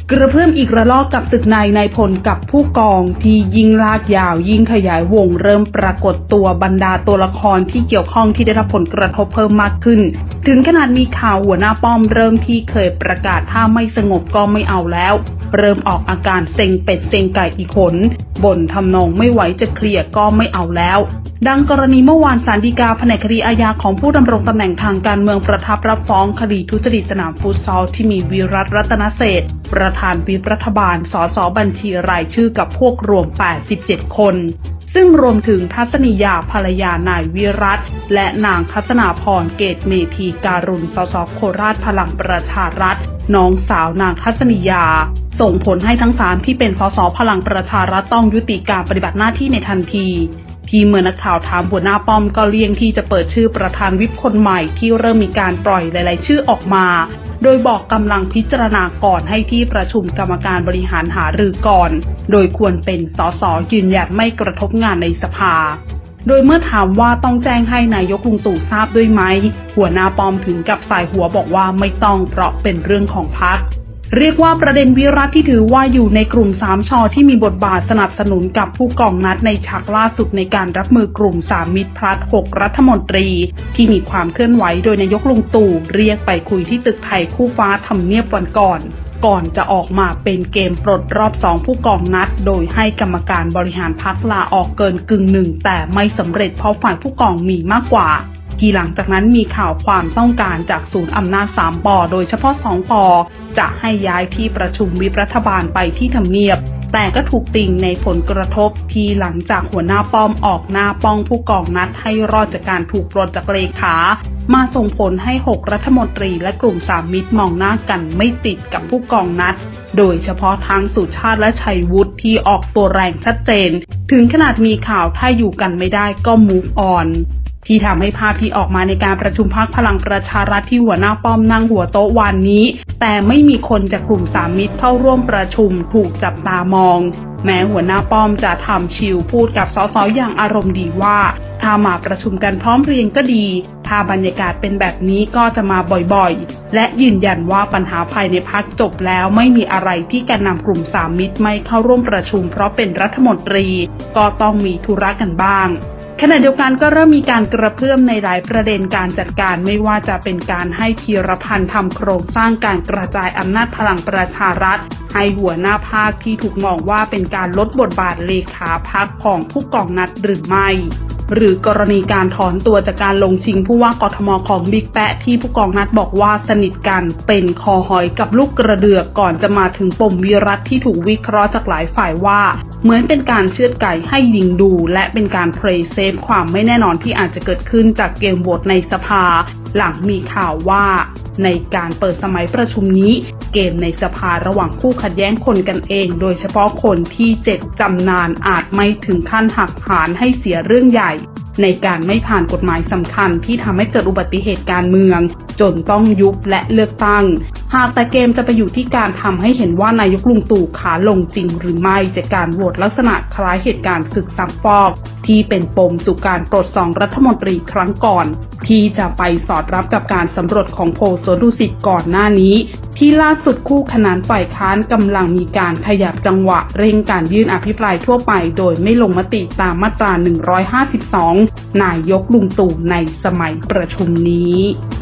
กระเพื่อมอีกระลอกกับศึกนายพลกับผู้กองที่ยิ่งลากยาวยิ่งขยายวงเริ่มปรากฏตัวบรรดาตัวละครที่เกี่ยวข้องที่ได้รับผลกระทบเพิ่มมากขึ้นถึงขนาดมีข่าวหัวหน้าป้อมเริ่มที่เคยประกาศถ้าไม่สงบก็ไม่เอาแล้วเริ่มออกอาการเซ็งเป็ดเซ็งไก่อีกคนบ่นทำนองไม่ไหวจะเคลียร์ก็ไม่เอาแล้วดังกรณีเมื่อวานศาลฎีกาแผนกคดีอาญาของผู้ดำรงตำแหน่งทางการเมืองประทับรับฟ้องคดีทุจริตสนามฟุตซอลที่มีวิรัต รัตนเศรษฐ์ประธานวิปรัฐบาลสสบัญชีรายชื่อกับพวกรวม87คนซึ่งรวมถึงทัศนียาภรรยานายวิรัตและนางทัศนาพรเกตเมธีการุณสสโคราชพลังประชารัฐน้องสาวนางทัศนียาส่งผลให้ทั้ง3ที่เป็นสสพลังประชารัฐต้องยุติการปฏิบัติหน้าที่ในทันทีที่เมื่อนักข่าวถามหัวหน้าป้อมก็เลี่ยงที่จะเปิดชื่อประธานวิปคนใหม่ที่เริ่มมีการปล่อยหลายๆชื่อออกมาโดยบอกกำลังพิจารณาก่อนให้ที่ประชุมกรรมการบริหารหารือก่อนโดยควรเป็นสสยืนยันไม่กระทบงานในสภาโดยเมื่อถามว่าต้องแจ้งให้นายกลุงตู่ทราบด้วยไหมหัวหน้าป้อมถึงกับสายหัวบอกว่าไม่ต้องเพราะเป็นเรื่องของพรรคเรียกว่าประเด็นวิรัตที่ถือว่าอยู่ในกลุ่ม3ช.ที่มีบทบาทสนับสนุนกับผู้กองนัดในฉากล่าสุดในการรับมือกลุ่ม3มิตรพลัด6รัฐมนตรีที่มีความเคลื่อนไหวโดยนายกลุงตู่เรียกไปคุยที่ตึกไทยคู่ฟ้าทำเนียบวันก่อนจะออกมาเป็นเกมปลดรอบ2ผู้กองนัดโดยให้กรรมการบริหารพรรคลาออกเกินกึ่งหนึ่งแต่ไม่สำเร็จเพราะฝ่ายผู้กองมีมากกว่าที่หลังจากนั้นมีข่าวความต้องการจากศูนย์อำนาจ3 ป.โดยเฉพาะ2 ป.จะให้ย้ายที่ประชุมวิปรัฐบาลไปที่ทำเนียบแต่ก็ถูกติ่งในผลกระทบที่หลังจากหัวหน้าป้อมออกหน้าป้องผู้กองนัดให้รอดจากการถูกปลดจากเลขามาส่งผลให้6รัฐมนตรีและกลุ่ม3มิตรมองหน้ากันไม่ติดกับผู้กองนัดโดยเฉพาะทั้งสุชาติและชัยวุฒิที่ออกตัวแรงชัดเจนถึงขนาดมีข่าวถ้าอยู่กันไม่ได้ก็ move onที่ทำให้ภาพที่ออกมาในการประชุมพรรคพลังประชารัฐที่หัวหน้าป้อมนั่งหัวโต๊ะวันนี้แต่ไม่มีคนจากกลุ่ม3มิตรเข้าร่วมประชุมถูกจับตามองแม้หัวหน้าป้อมจะทำชิลพูดกับสสอย่างอารมณ์ดีว่าถ้ามาประชุมกันพร้อมเพรียงก็ดีถ้าบรรยากาศเป็นแบบนี้ก็จะมาบ่อยๆและยืนยันว่าปัญหาภายในพรรคจบแล้วไม่มีอะไรที่แกนนำกลุ่ม3มิตรไม่เข้าร่วมประชุมเพราะเป็นรัฐมนตรีก็ต้องมีธุระกันบ้างขณะเดียวกันก็เริ่มมีการกระเพื่อมในหลายประเด็นการจัดการไม่ว่าจะเป็นการให้ธีรพันธ์ทำโครงสร้างการกระจายอำนาจพลังประชารัฐให้หัวหน้าภาคที่ถูกมองว่าเป็นการลดบทบาทเลขาพรรคของผู้กองนัดหรือไม่หรือกรณีการถอนตัวจากการลงชิงผู้ว่ากทม.ของบิ๊กแปะที่ผู้กองนัดบอกว่าสนิทกันเป็นคอหอยกับลูกกระเดือกก่อนจะมาถึงปมวิรัตที่ถูกวิเคราะห์จากหลายฝ่ายว่าเหมือนเป็นการเชือดไก่ให้ยิงดูและเป็นการเพลย์เซฟความไม่แน่นอนที่อาจจะเกิดขึ้นจากเกมโหวตในสภาหลังมีข่าวว่าในการเปิดสมัยประชุมนี้เกมในสภาระหว่างคู่ขัดแย้งคนกันเองโดยเฉพาะคนที่เจ็บจำนานอาจไม่ถึงขั้นหักหานให้เสียเรื่องใหญ่ในการไม่ผ่านกฎหมายสำคัญที่ทำให้เกิดอุบัติเหตุการเมืองจนต้องยุบและเลือกตั้งหากแต่เกมจะไปอยู่ที่การทำให้เห็นว่านายกลุงตู่ขาลงจริงหรือไม่จากการโหวตลักษณะคล้ายเหตุการณ์ศึกซักฟอกที่เป็นปมสู่การปลด2รัฐมนตรีครั้งก่อนที่จะไปสอดรับกับการสำรวจของโพลสวนดุสิตก่อนหน้านี้ที่ล่าสุดคู่ขนานฝ่ายค้านกำลังมีการขยับจังหวะเร่งการยื่นอภิปรายทั่วไปโดยไม่ลงมติตามมาตรา152นายกลุงตู่ในสมัยประชุมนี้